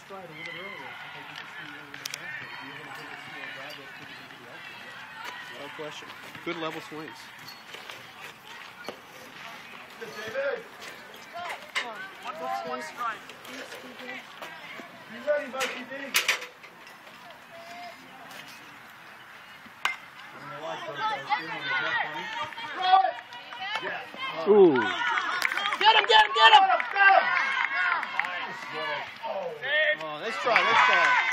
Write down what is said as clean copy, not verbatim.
stride a little bit earlier. I think you can see in the basket. You're going to put a small drive those pitches into the outfield. No question. Good level swings. Good, David. One ball, one strike. You ready, Mikey D? Ooh. Get him, get him, get him! Got him! Oh, nice try, nice try.